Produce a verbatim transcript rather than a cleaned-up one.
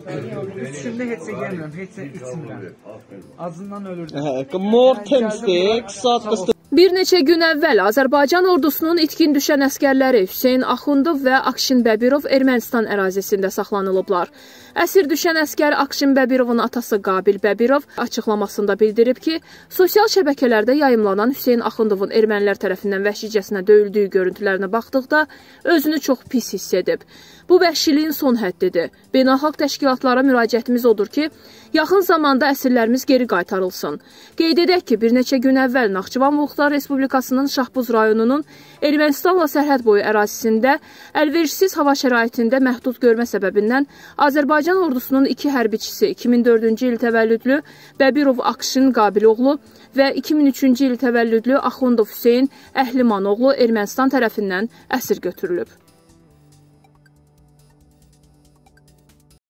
İçimdə heç yemirəm, heç içmirəm. Azından ölürdüm. More temizdir, qısa qısa. Bir neçə gün əvvəl Azərbaycan ordusunun itkin düşən əskərləri Hüseyn Axundov və Akşin Bəbirov Ermənistan ərazisində saxlanılıblar. Əsir düşən əskər Akşin Bəbirovun atası Qabil Bəbirov açıqlamasında bildirib ki, sosial şəbəkələrdə yayımlanan Hüseyn Axundovun ermənilər tərəfindən vəhşicəsinə döyüldüyü görüntülərinə baxdıqda özünü çox pis hiss edib. Bu vəhşiliyin son həddidir. Beynəlxalq təşkilatlara müraciətimiz odur ki, yaxın zamanda əsirlərimiz geri qaytarılsın. Qeyd edək ki, bir neçə gün əvvəl Naxçıvan Muxtar Respublikasının Şahbuz rayonunun Ermənistanla sərhəd boyu ərazisində əlverişsiz hava şəraitində məhdud görmə səbəbindən Azərbaycan ordusunun iki hərbiçisi iki min dördüncü il təvəllüdlü Bəbirov Akşin Qabiloğlu və iki min üçüncü il təvəllüdlü Axundov Hüseyn Əhlimanoğlu Ermənistan tərəfindən əsir götürülüb.